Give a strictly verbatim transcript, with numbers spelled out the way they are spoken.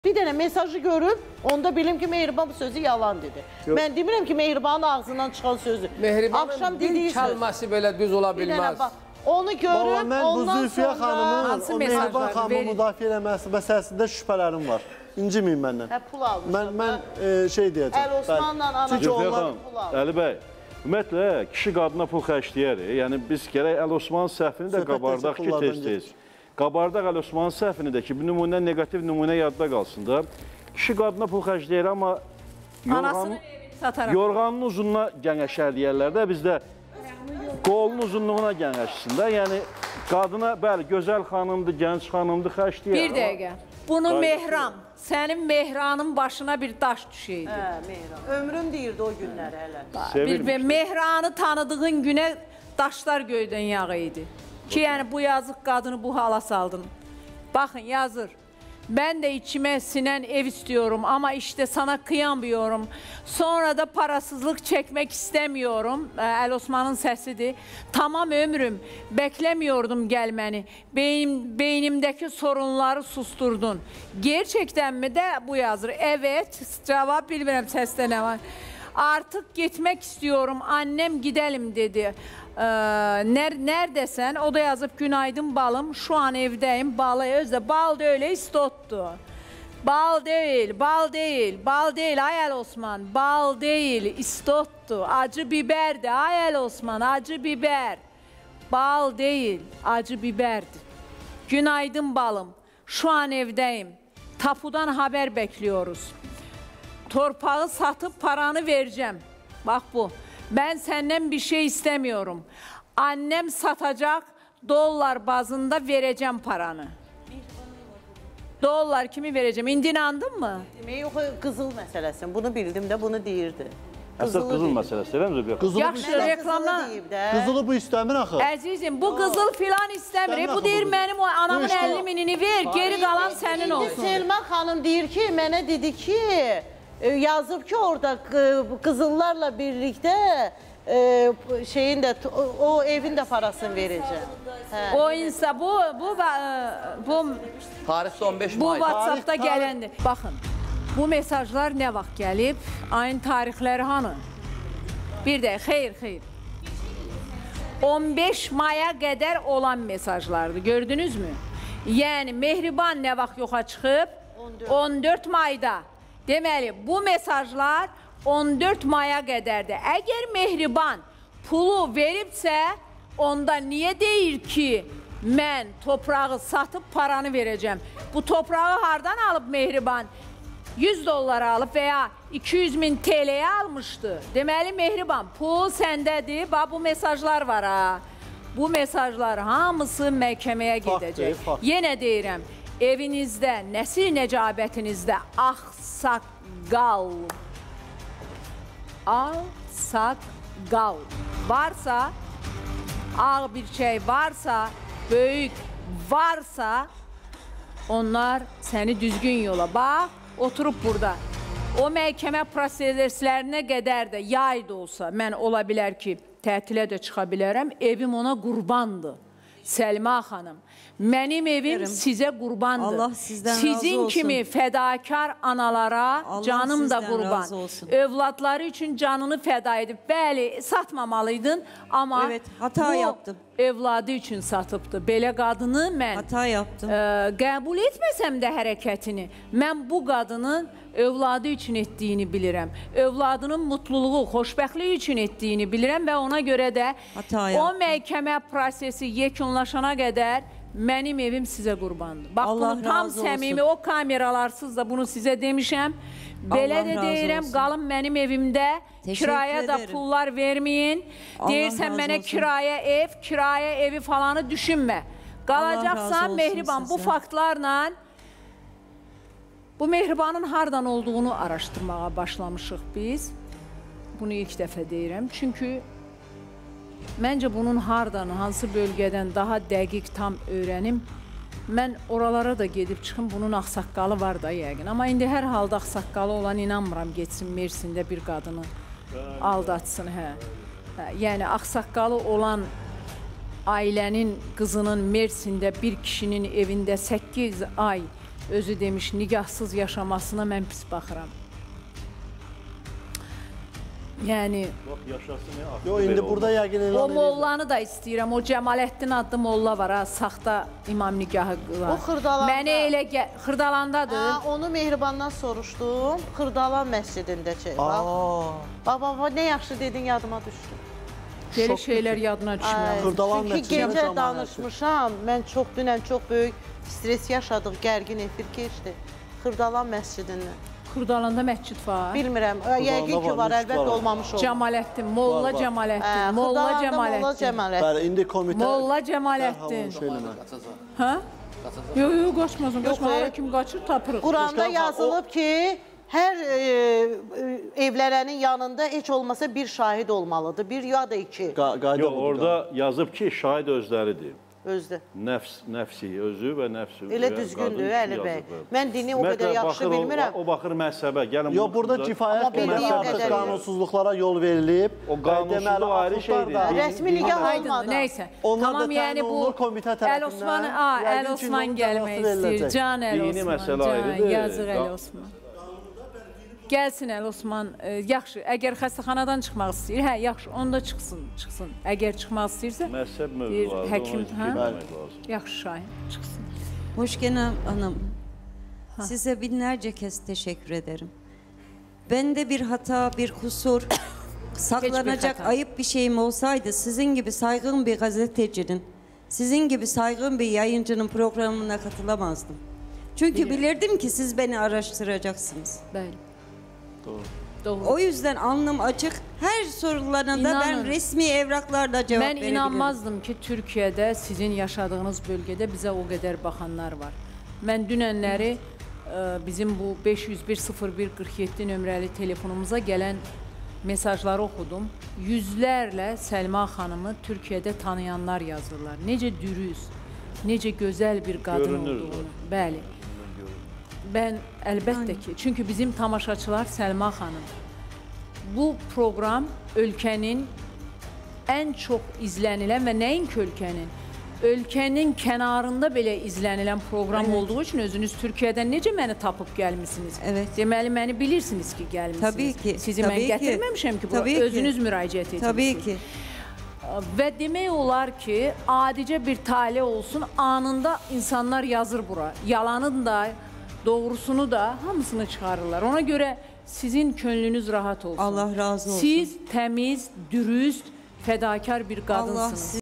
Bir dənə mesajı görüb, onda bilim ki, Mehriban bu sözü yalan dedi. Yok. Mən demirəm ki, Mehribanın ağzından çıxan sözü. Mehribanın bir kəlməsi belə düz ola bilməz. Onu görüb, mən ondan bu Zülfiyə sonra... xanımın, o Mehriban xanımı müdafiə eləməsi məsələsində şübhələrim var. İnciməyin məndən. Hə, pul almışam. Mən, mən e, şey deyəcəm. Əl Osmanla ana Zülfiyə xanım, Əli bəy, ümumiyyətlə, kişi qadına pul xərcləyər. Yəni, biz gərək Əl Osmanın səhvini də qabardaq ki, tez-tez. Qabardaq Əl Osmanın səhvini də ki, bu nümunə, negativ nümunə yadda qalsın da. Kişi qadına pul xərcləyər, amma yorğanın uzununa gəngəşər deyərlər də, bizdə qolun uzunluğuna gəngəşsin də. Yəni, qadına, bəli, gözəl xanımdır, gənc xanımdır, xərcləyər. Bir dəqiqə, bunu Mehram, sənin Mehranın başına bir daş düşəydi. Hə, Mehran. Ömrüm deyirdi o günləri hələ. Bir Mehranı tanıdığın günə daşlar göydən yağı idi. Ki, yəni bu yazıq qadını bu hala saldın. Baxın, yazır. Ben de içime sinen ev istiyorum ama işte sana kıyamıyorum. Sonra da parasızlık çekmek istemiyorum. El Osman'ın sesidir. Tamam ömrüm, beklemiyordum gelmeni. Beyin, beynimdeki sorunları susturdun. Gerçekten mi de bu yazır? Evet, cevap bilmiyorum seste ne var. Artık gitmek istiyorum, annem gidelim dedi. Ee, ner neredesin? O da yazıp günaydın balım, şu an evdeyim, balı özde. Bal da öyle istottu. Bal değil, bal değil, bal değil Ayel Osman, bal değil istottu. Acı biberdi Ayel Osman, acı biber. Bal değil, acı biberdi. Günaydın balım, şu an evdeyim. Tapudan haber bekliyoruz. Torpağı satıp paranı vereceğim. Bak bu. Ben senden bir şey istemiyorum. Annem satacak, dolar bazında vereceğim paranı. Dolar kimi vereceğim? İndi inandın mı? Yok, kızıl meselesi. Bunu bildim de bunu deyirdi. Əsas qızıl məsələsi, eləmi Zülfiyə? Yaxşı, reklamdan. Qızılı bu istəmir axı. Əzizim, bu qızıl filan istəmir. Bu deyir, mənim o anamın əlli minini ver, geri qalan sənin olsun. Selman xanım deyir ki, mənə dedi ki, yazıb ki, orada qızıllarla birlikte e, şeyin de o evin de parasını vereceğim. He. O insan bu bu bu tarixdə on beş may. Bu WhatsApp'ta gələndi. Baxın. Bu mesajlar nə vaxt gəlib? Ayın tarixləri hanı? Bir də xeyr, xeyr. on beş maya qədər olan mesajlardı. Gördünüz mü? Yəni Mehriban nə vaxt yoxa çıxıb? on dörd mayda. Deməli, bu mesajlar on dörd maya qədərdir. Əgər Mehriban pulu veribsə, onda niyə deyir ki, mən toprağı satıb paranı verəcəm? Bu toprağı hardan alıb Mehriban? yüz dollar alıb veya iki yüz min T L'ye almışdı. Deməli, Mehriban, pul səndədir. Bax, bu mesajlar var ha. Bu mesajlar hamısı məhkəməyə gedəcək. Yenə deyirəm, evinizdə, nəsil necabətinizdə axsaqqal, axsaqqal varsa, ağ bir şey varsa, böyük varsa, onlar səni düzgün yola. Bax, oturup burada. O məhkəmə proseslərinə qədər də yay da olsa, mən ola bilər ki, tətilə də çıxa bilərəm, evim ona qurbandır. Səlma xanım, mənim evim sizə qurbandır. Allah sizdən razı olsun. Sizin kimi fədakar analara canım da qurban. Övladları üçün canını fəda edib. Bəli, satmamalıydın, amma bu evladı üçün satıbdı. Belə qadını mən qəbul etməsəm də hərəkətini, mən bu qadının övladı üçün etdiyini bilirəm. Övladının mutluluğu, xoşbəxtliyi üçün etdiyini bilirəm və ona görə də o məhkəmə prosesi yekunlaşana qədər mənim evim sizə qurbandır. Bax, bunu tam səmimi, o kameralarsız da bunu sizə demişəm. Belə də deyirəm, qalın mənim evimdə, kiraya da pullar verməyin. Deyirsən mənə kiraya ev, kiraya evi falanı düşünmə. Qalacaqsan Mehriban, bu faktlarla bu Mehribanın hardan olduğunu araşdırmağa başlamışıq biz. Bunu ilk dəfə deyirəm. Çünki məncə bunun hardan, hansı bölgədən daha dəqiq tam öyrənim. Mən oralara da gedib çıxım, bunun axsaqqalı var da yəqin. Amma indi hər halda axsaqqalı olan inanmıram geçsin Mersində bir qadını aldatsın. Hə. Hə, yəni axsaqqalı olan ailənin qızının Mersində bir kişinin evində səkkiz ay özü demiş, nigahsız yaşamasına mən pis baxıram. Yəni, Yo, indi burada yəqin o elan edir. mollanı da istəyirəm. O Cəmaləddin adlı molla var ha, saxta imam nigahı var. O Xırdalanda. Mənə elə gəl, Xırdalandadır. Ha, onu Mehribandan soruşdum. Xırdalan məscidində çək. Bax, Aa, baba, baba, nə yaxşı dedin, yadıma düşdü. Belə şeylər yadına düşmür. Ay, Xırdalan Çünki məscidinin gecə cəmaəti. danışmışam. Mən çox dünən çox böyük stres yaşadıq, gərgin efir keçdi. Xırdalan məscidində. Xırdalanda məscid var. Bilmirəm, yəqin ki var, var, məscid əlbəttə var. olmamış olur. Cəmaləddin, Molla Var, var. Cəmaləddin, Hə, Molla Xırdalanda Molla Cəmaləddin. Cəmaləddin. bəli, indi komitə... Molla Dərhal Cəmaləddin. onu şey eləmə. Hə? Yox, yox, qaçmasın, qaçmasın. Yox, Hara kim qaçır, tapırıq. Quranda Başkanım, yazılıb ki, hər e, e, evlənənin yanında heç olmasa bir şahid olmalıdır. Bir ya da iki Qa- Qayda Yox, budur. orada yazıb ki, şahid özləridir. özdə. Nəfs, nəfsi özü və nəfsi. Elə və düzgündür, qadın Əli iki bəy. yazıb. Mən dini o Ümumiyyətlə, qədər yaxşı baxır o- bilmirəm. O baxır məhzəbə. Gəlin Yox, bunu burada bizə- kifayət Amma bildiyim qədər qədərilə. qanunsuzluqlara yol verilib. O qanunsuzluq Deməli, ayrı axutlar şeydir. da- Rəsmi nikah Aydındır, olmadan. nəysə. Onlar Tamam, da yəni təyin bu olunur komitə Əl tərəfindən. Osman, a, Yəqin Əl ki, Osman onun gəlmək cəzası istəyir. veriləcək. Can Əl Dini Osman, məsələ can, ayrıdır. yazıq Əl Qa- Osman. Gəlsin Əl Osman, e, yaxşı, əgər xəstəxanadan çıxmaq istəyir, hə, yaxşı, onda çıxsın, çıxsın. Əgər çıxmaq istəyirsə, Məzhəb bir mövzuları. həkim, hə? Bilməmək lazım. Yaxşı Şahin, çıxsın. Hoşgena Hanım, size binlerce kez teşekkür ederim. Bende bir hata, bir kusur, saklanacak hata. ayıp bir şeyim olsaydı sizin gibi saygın bir gazetecinin, sizin gibi saygın bir yayıncının programına katılamazdım. Çünkü bilirdim ki siz beni araştıracaksınız. Bəli. Doğru. Doğru. O yüzden alnım açık, her sorularına da İnanın. ben resmi evraklarla cevap Mən verebilirim. inanmazdım ki, Türkiyədə sizin yaşadığınız bölgədə bizə o qədər baxanlar var. Mən dünənləri e, bizim bu beş yüz bir sıfır bir qırx yeddi nömrəli telefonumuza gələn mesajları oxudum. Yüzlərlə Səlma xanımı Türkiyədə tanıyanlar yazırlar. Necə dürüst, necə gözəl bir qadın Görünür olduğunu. Bəli. Ben əlbəttə ki, çünki bizim tamaşaçılar Səlma xanım. Bu proqram ölkənin ən çox izlənilən və nəinki ölkənin, ölkənin kənarında belə izlənilən proqram Evet. olduğu üçün özünüz Türkiyədən necə məni tapıb gəlmisiniz? Evet. Deməli, məni bilirsiniz ki, gəlmisiniz. Tabii ki, Sizi tabii mən ki. gətirməmişəm ki, bura Tabii ki. özünüz müraciət edirsiniz. Tabii ki. Və demək olar ki, adicə bir talih olsun, anında insanlar yazır bura. Yalanın da, doğrusunu da hamısını çıxarırlar. Ona görə sizin könlünüz rahat olsun. Allah razı olsun. Siz təmiz, dürüst, fədakar bir qadınsınız. Allah